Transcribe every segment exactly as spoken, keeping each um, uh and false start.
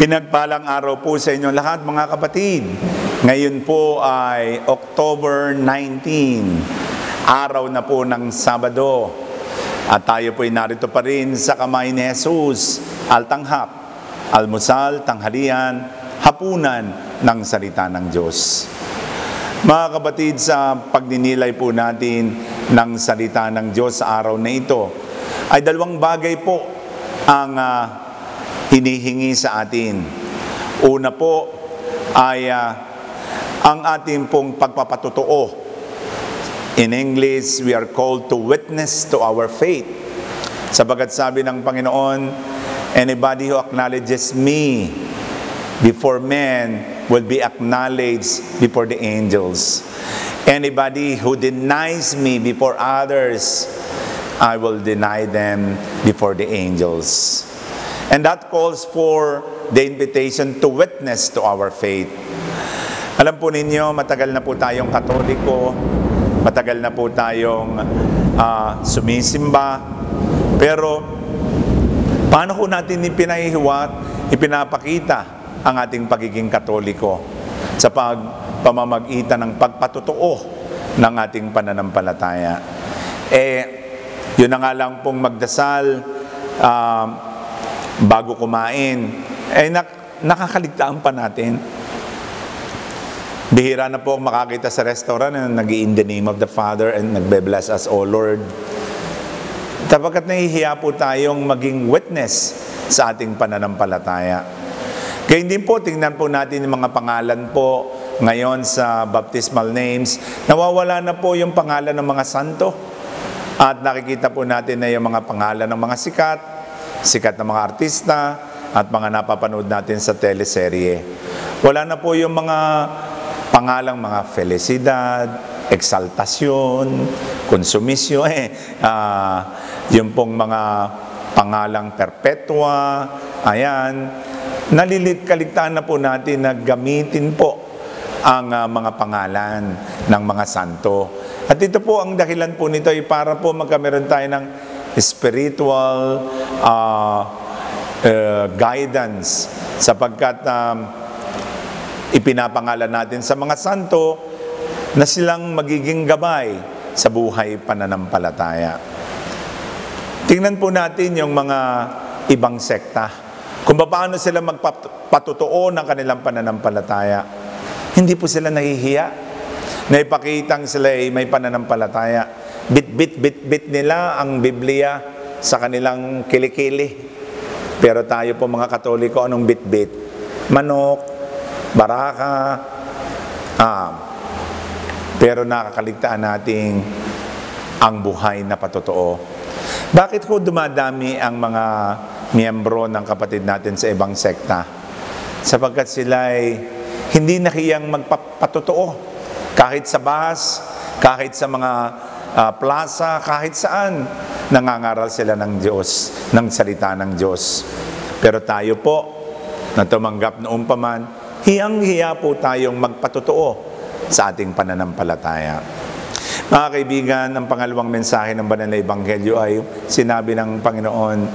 Pinagpalang araw po sa inyo lahat mga kapatid. Ngayon po ay October nineteenth, araw na po ng Sabado. At tayo po ay narito pa rin sa kamay ni Jesus, altanghap, almusal, tanghalian, hapunan ng salita ng Diyos. Mga kapatid, sa pagninilay po natin ng salita ng Diyos sa araw na ito, ay dalawang bagay po ang uh, hinihingi sa atin. Una po ay uh, ang ating pong pagpapatotoo. In English, we are called to witness to our faith. Sabagat sabi ng Panginoon, anybody who acknowledges me before men will be acknowledged before the angels. Anybody who denies me before others, I will deny them before the angels. And that calls for the invitation to witness to our faith. Alam po ninyo, matagal na po tayong Katoliko, matagal na po tayong uh, sumisimba, pero paano po natin ipinahihiwat, ipinapakita ang ating pagiging Katoliko sa pagpamamagitan ng pagpatotoo ng ating pananampalataya? Eh, yun na nga lang pong magdasal, uh, bago kumain, eh nak nakakaligtaan pa natin. Bihira na po makakita sa restaurant na nag-i-in the name of the Father and nagbe-bless us, O Lord. Tapagkat nahihiya po tayong maging witness sa ating pananampalataya. Kaya hindi po, tingnan po natin yung mga pangalan po ngayon sa baptismal names. Nawawala na po yung pangalan ng mga santo. At nakikita po natin na yung mga pangalan ng mga sikat, sikat na mga artista, at mga napapanood natin sa teleserye. Wala na po yung mga pangalang mga felicidad, exaltasyon, konsumisyon, eh, uh, yung pong mga pangalang perpetua, ayan, nalilit-kaligtaan na po natin na gamitin po ang uh, mga pangalan ng mga santo. At ito po, ang dahilan po nito ay para po magkameron tayo ng spiritual uh, uh, guidance, sapagkat um, ipinapangalan natin sa mga santo na silang magiging gabay sa buhay pananampalataya. Tingnan po natin yung mga ibang sekta, kung paano sila magpatotoo ng kanilang pananampalataya. Hindi po sila nahihiya na ipakitang sila ay may pananampalataya. Bit-bit-bit-bit nila ang Biblia sa kanilang kilikili. Pero tayo po mga Katoliko, anong bit-bit? Manok, baraka, ah, pero nakakaligtaan natin ang buhay na patotoo. Bakit ko dumadami ang mga miyembro ng kapatid natin sa ibang sekta? Sapagkat sila ay hindi nakiyang magpapatotoo. Kahit sa bus, kahit sa mga uh, plaza, kahit saan, nangangaral sila ng Diyos, ng salita ng Diyos. Pero tayo po, na tumanggap noon pa man, hiyang-hiya po tayong magpatotoo sa ating pananampalataya. Mga kaibigan, ang pangalawang mensahe ng Banal na Ebanghelyo ay sinabi ng Panginoon,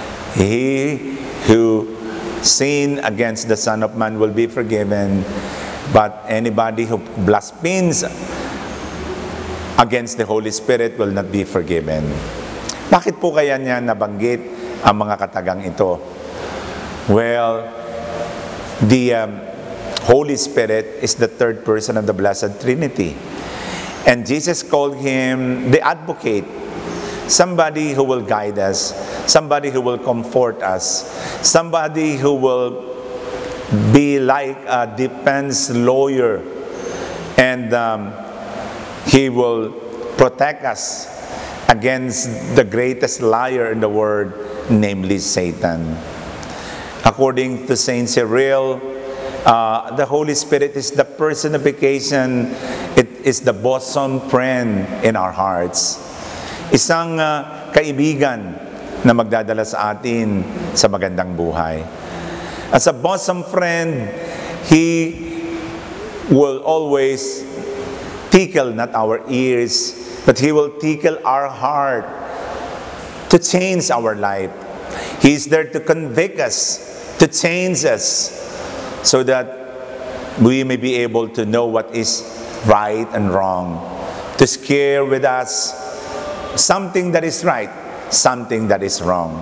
He who sin against the Son of Man will be forgiven, but anybody who blasphemes against the Holy Spirit will not be forgiven. Bakit po kaya niya nabanggit ang mga katagang ito? Well, the um, Holy Spirit is the third person of the Blessed Trinity. And Jesus called Him the Advocate, somebody who will guide us, somebody who will comfort us, somebody who will be like a defense lawyer, and um, He will protect us against the greatest liar in the world, namely Satan. According to Saint Cyril, uh, the Holy Spirit is the personification, it is the bosom friend in our hearts. Isang uh, kaibigan na magdadala sa atin sa magandang buhay. As a bosom friend, He will always tickle not our ears, but He will tickle our heart to change our life. He is there to convict us to change us so that we may be able to know what is right and wrong, to share with us something that is right, something that is wrong.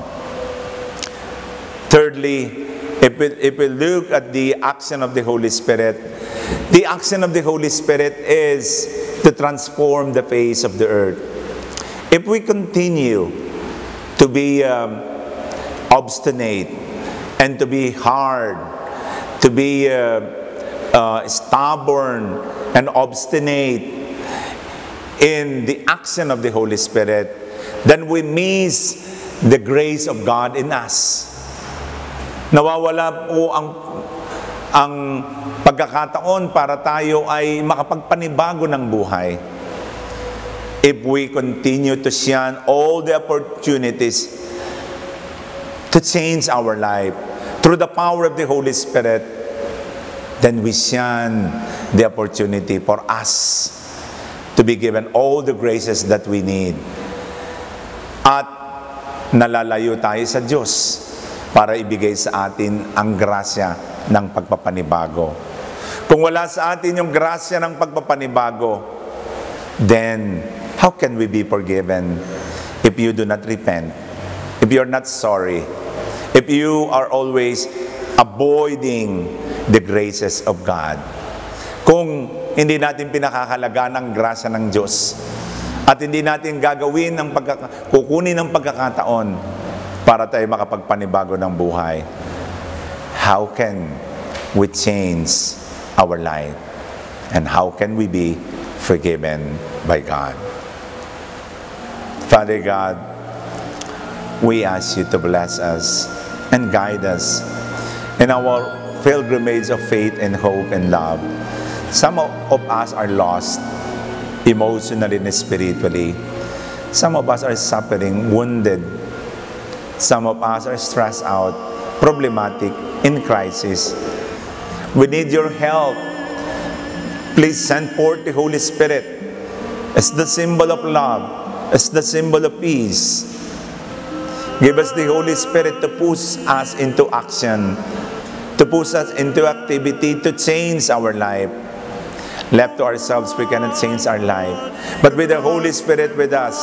Thirdly, if we, if we look at the action of the Holy Spirit, the action of the Holy Spirit is to transform the face of the earth. If we continue to be um, obstinate and to be hard, to be uh, uh, stubborn and obstinate in the action of the Holy Spirit, then we miss the grace of God in us. Nawawala po ang ang pagkakataon para tayo ay makapagpanibago ng buhay. If we continue to shun all the opportunities to change our life through the power of the Holy Spirit, then we shun the opportunity for us to be given all the graces that we need. At nalalayo tayo sa Diyos para ibigay sa atin ang grasya ng pagpapanibago. Kung wala sa atin yung grasya ng pagpapanibago, then how can we be forgiven if you do not repent? If you're not sorry? If you are always avoiding the graces of God? Kung hindi natin pinakakalagaan ang grasya ng Diyos at hindi natin gagawin ng pagkaka- kukunin ng pagkakataon para tayo makapagpanibago ng buhay, how can we change our life? And how can we be forgiven by God? Father God, we ask you to bless us and guide us in our pilgrimage of faith and hope and love. Some of us are lost emotionally and spiritually. Some of us are suffering, wounded. Some of us are stressed out, problematic, in crisis. We need your help. Please send forth the Holy Spirit as the symbol of love, as the symbol of peace. Give us the Holy Spirit to push us into action, to push us into activity, to change our life. Left to ourselves, we cannot change our life. But with the Holy Spirit with us,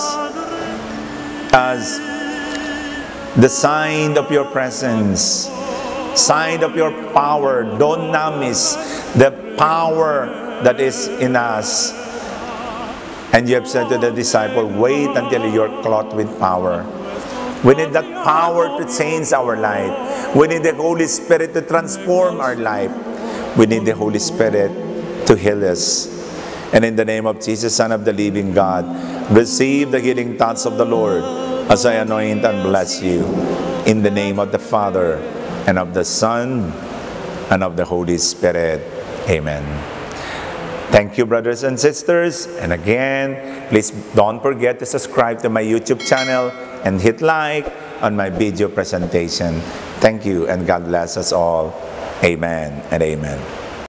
as the sign of your presence, sign of your power, dunamis, the power that is in us. And you have said to the disciple, wait until you're clothed with power. We need that power to change our life. We need the Holy Spirit to transform our life. We need the Holy Spirit to heal us. And in the name of Jesus, Son of the living God, receive the healing touch of the Lord as I anoint and bless you. In the name of the Father, and of the Son, and of the Holy Spirit. Amen. Thank you, brothers and sisters. And again, please don't forget to subscribe to my YouTube channel and hit like on my video presentation. Thank you, and God bless us all. Amen and amen.